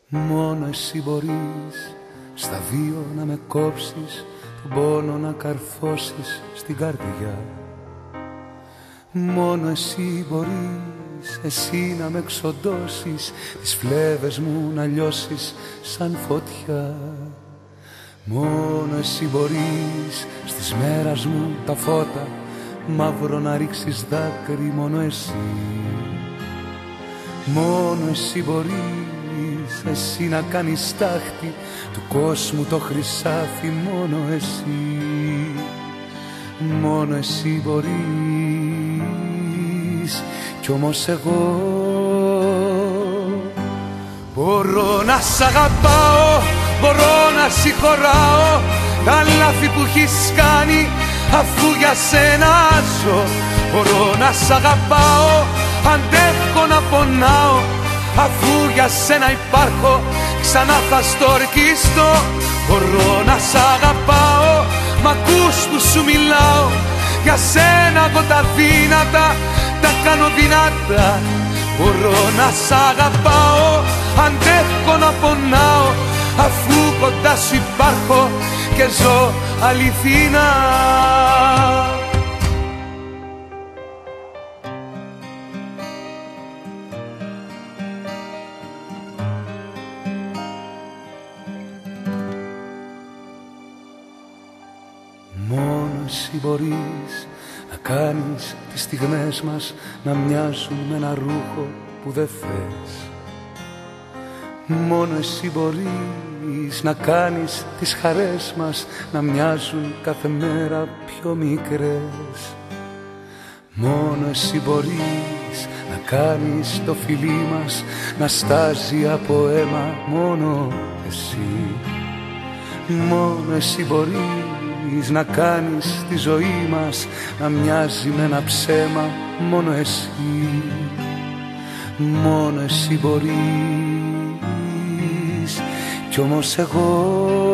Μόνο εσύ μπορείς στα δύο να με κόψεις, τον πόνο να καρφώσεις στην καρδιά. Μόνο εσύ μπορείς, εσύ να με εξοντώσεις, τις φλέβες μου να λιώσεις σαν φωτιά. Μόνο εσύ μπορείς στις μέρας μου τα φώτα μαύρο να ρίξεις δάκρυ, μόνο εσύ. Μόνο εσύ μπορείς, εσύ να κάνεις τάχτη του κόσμου το χρυσάφι, μόνο εσύ. Μόνο εσύ μπορείς, κι όμως εγώ μπορώ να σ' αγαπάω, μπορώ να συγχωράω τα λάθη που έχεις κάνει, αφού για σένα ζω. Μπορώ να σ' αγαπάω, αντέχω να πονάω, αφού για σένα υπάρχω, ξανά θα στορκιστώ. Μπορώ να σ' αγαπάω, μ' ακούς που σου μιλάω, για σένα εγώ τα δύνατα τα κάνω δυνατά. Μπορώ να σ' αγαπάω, αντέχω να πονάω, αφού κοντά σου υπάρχω και ζω αληθινά. Μόνο εσύ μπορείς να κάνεις τις στιγμές μας να μοιάζουν με ένα ρούχο που δεν θες. Μόνο εσύ μπορείς να κάνεις τις χαρές μας να μοιάζουν κάθε μέρα πιο μικρές. Μόνο εσύ μπορείς να κάνεις το φιλί μας να στάζει από αίμα, μόνο εσύ. Μόνο εσύ μπορείς να κάνεις τη ζωή μας να μοιάζει με ένα ψέμα, μόνο εσύ. Μόνο εσύ μπορείς, κι όμως εγώ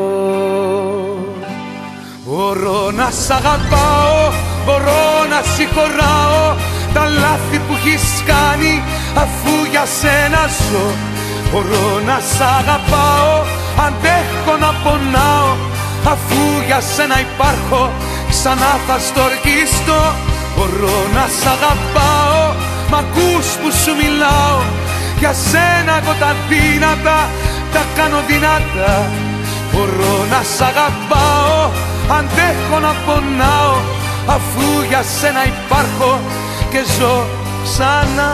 μπορώ να σ' αγαπάω, μπορώ να συγχωράω τα λάθη που έχεις κάνει, αφού για σένα ζω. Μπορώ να σ' αγαπάω, αντέχω να πονάω, αφού για σένα υπάρχω, ξανά θα στορκιστώ. Μπορώ να σ' αγαπάω, μ' ακούς που σου μιλάω, για σένα εγώ τα δύνατα τα κάνω δυνατά. Μπορώ να σ' αγαπάω, αντέχω να πονάω, αφού για σένα υπάρχω και ζω ξανά.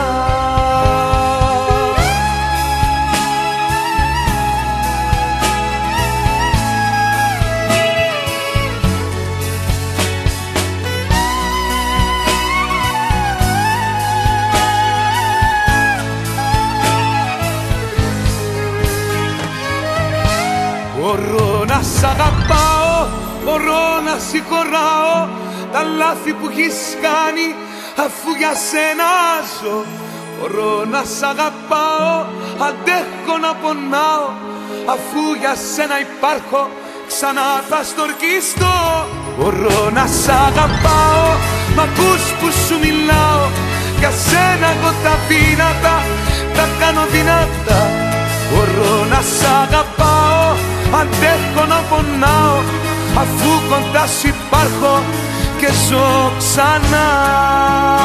Μπορώ να σ' αγαπάω, μπορώ να συγχωράω τα λάθη που έχεις κάνει, αφού για σένα ζω. Μπορώ να σ' αγαπάω, αντέχω να πονάω, αφού για σένα υπάρχω, ξανά θα στορκιστώ. Μπορώ να σ' αγαπάω, μ' ακούς που σου μιλάω, για σένα εγώ τα δύνατα τα κάνω δυνατά. Μπορώ να σ' αγαπάω, αντέχω να πονάω, αφού κοντά σου υπάρχω και ζω ξανά.